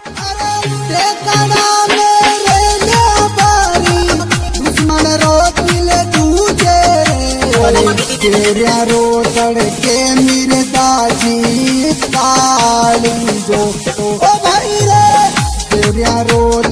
तेरा रो तड़के मेरे दाजी काली जो ओ भाई रे तेरा रो